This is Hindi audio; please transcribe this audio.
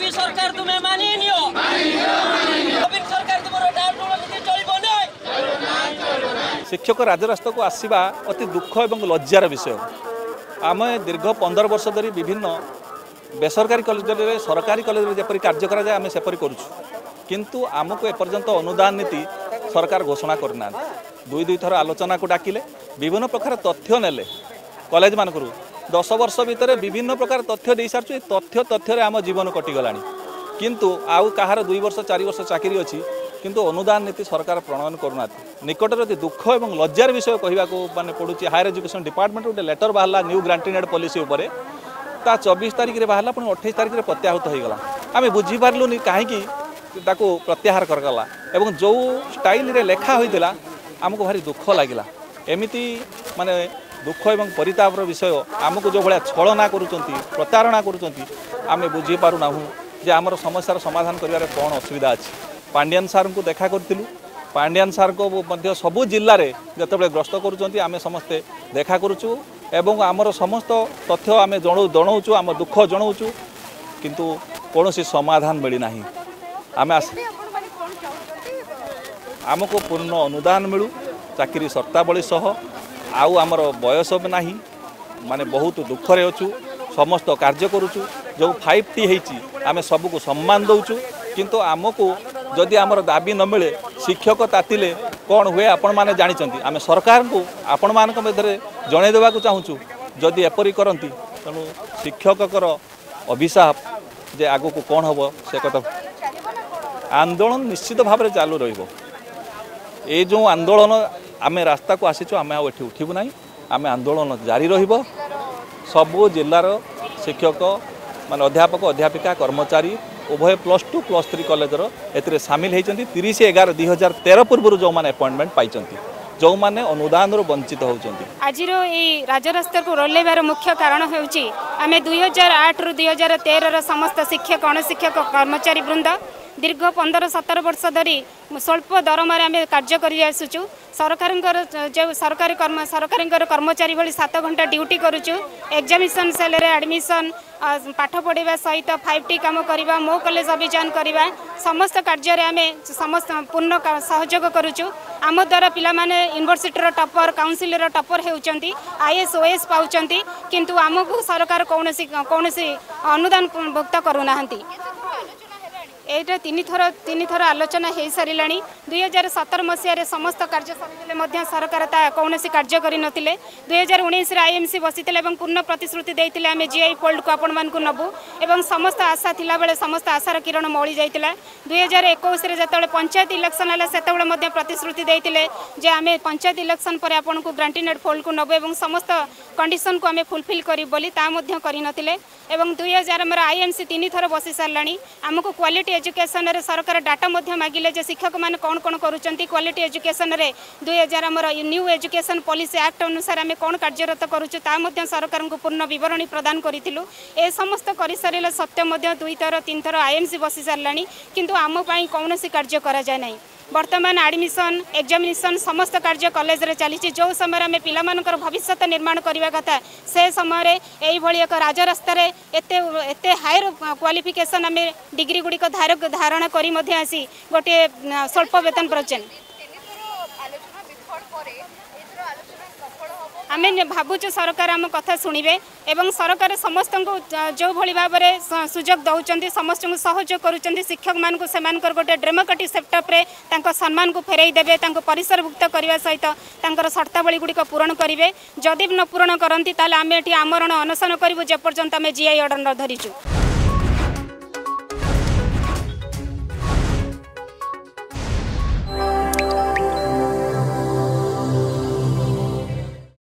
मोदी सरकार तुम्हें मानि नियो नवीन सरकार तुमरो डाउन नीति चलिबो नै। शिक्षक राजरास्ता को आसवा अति दुख और लज्जार विषय। आम दीर्घ 15 वर्ष धरी विभिन्न बेसरकारी कॉलेज सरकारी कॉलेज जपरी कार्य करा जाए आम सेपरी करूँ, किंतु आमको एपर्यंत अनुदान नीति सरकार घोषणा करना। दुई थर आलोचना को डाकिले विभिन्न प्रकार तथ्य नेले कॉलेज मान 10 वर्ष भितर विभिन्न प्रकार तथ्य दे सारी तथ्य आम जीवन कटिगला, किंतु आउ कहार 2 वर्ष 4 वर्ष चाकरी अच्छी किंतु अनुदान नीति सरकार प्रणयन करूना। निकटर अति दुख और लज्जार विषय कहवाको माने पड़ुछि। हायर एजुकेशन डिपार्टमेंट गोटे लेटर बाहर न्यू ग्रांटेड पॉलिसी उपर ता 24 तारिख में बाहर पुणी 28 तारिख में प्रत्याहृत होगला। आम बुझीपारूनी कहीं प्रत्याहार करगला एवं जो स्टाइल रे लेखा होता आमको भारी दुख लगिला। एमती माने दुख एवं परितापर विषय आमको जो भाया छलना करुँच प्रतारणा करें बुझीपारूना जे आमर समस्यार समाधान कर कौन असुविधा अच्छी। पांडियान सार को देखा करूँ, पांडियान सार को सबू जिले में जिते ग्रस्त करुँच आम समस्ते देखा करुँ एवं आमर समस्त तथ्य आम जनाऊँ आम दुख जनाऊँ, किंतु कौन समाधान मिलना। आम आमको पूर्ण अनुदान मिलू, चाकरी शर्तावली सह आउ आमर बयस ना माने बहुत दुखरे अच्छु, समस्त कार्य करुचु। जो 5T होती आम सबको सम्मान दौचु, किंतु आमको जदि आमर दाबी न मिले शिक्षक तातिले कौन हुए आपण मैंने जानते। आम सरकार को आपण मान मध्य जनईदेवा चाहूँ जदि एपरी करती तेणु शिक्षकर अभिशाप जे आगो को कौन हम से कथा। आंदोलन निश्चित भाव में चालू रही। जो आंदोलन आम रास्ता को आसीचु आम आठी उठबू ना, आम आंदोलन जारी रहिबो। सबू जिलार शिक्षक मान अध्यापक अध्यापिका कर्मचारी उभय +2 +3 कॉलेजर ए सामिल होती 30/11/2013 पूर्व जो मैंने अपॉइंटमेंट पाई जो मैंने अनुदान वंचित होती। आज राजरास्ता को रोलेबार मुख्य कारण होउची आमे 2008 रु 2013 समस्त शिक्षक अणशिक्षक कर्मचारी वृंद दीर्घ 15-17 वर्ष धरी स्वल्प दरमार आम कार्य कर आसुचु। सरकार जो सरकारी कर्मचारी भली 7 घंटा ड्यूटी करुचु। एग्जामिनेशन सेल रे एडमिशन पाठ पढ़ा सहित 5T काम करवा मो कॉलेज अभियान करवा समस्त कार्य आम समस्त पूर्ण सहयोग करुचु। आम द्वारा पिला माने यूनिवर्सिटी टॉपर काउंसिल टॉपर होउचंती IAS OAS पाउचंती, किंतु आमको सरकार कौन अनुदान भुगत करूना। एटा तीन थर आलोचना हो सारे। 2017 मसीह समस्त कार्य सर सरकार कौन कार्य कर 2019 IMC बसी पूर्ण प्रतिश्रुति देते आम GI फोल्ड को आपण मानक नबू एवं समस्त आशा थिला बेले समस्त आशार किरण मौली जाइतिला। 2021 जो पंचायत इलेक्शन है से प्रतिश्रुति देते जे आम पंचायत इलेक्शन पर आपन को ग्रांटेड फोल्ड को नबू एवं समस्त कंडीशन को आम फुलफिल कर 2000 IMC 3 थर बसी सारा। आमको क्वालिटी एजुकेशन रे सरकार डाटा मागिले जे शिक्षक मान कौन कौन करुँच क्वालिटी एजुकेशन रे 2000 न्यू एजुकेशन पॉलिसी एक्ट अनुसार आम कौन कार्यरत करुचु सरकार को पूर्ण विवरणी प्रदान करूँ। ए समस्त कर सारे सत्य 2 थर 3 थर IMC बसी सारा, किंतु आम कौन कार्य करा जाए नहीं। वर्तमान एडमिशन एग्जामिनेशन समस्त कार्य कॉलेज रे चली। जो समय आम पिलामानकर भविष्य निर्माण करने कथा से समय यही एक राजरास्ता एते हायर क्वालिफिकेशन आम डिग्री गुड़िक धारणा करी आसी गोटे स्वल्प वेतन प्रोजेक्ट आम भावुँ सरकार आम कथा शुणे एवं सरकार समस्त को जो भली भाव में सुजोग दौरान समस्त को सहयोग करुँच। शिक्षक मान गोटे डेमोक्रेटिक सेटअप रे सम्मान को फेरई देवे परिसरभुक्त करने सहित शर्तावली गुड़िक पूरण करेंगे। जदि न पूरण करती आम ये आमरण अनशन करूँ जेपर्यंत आम GI ऑर्डर न धरीचु।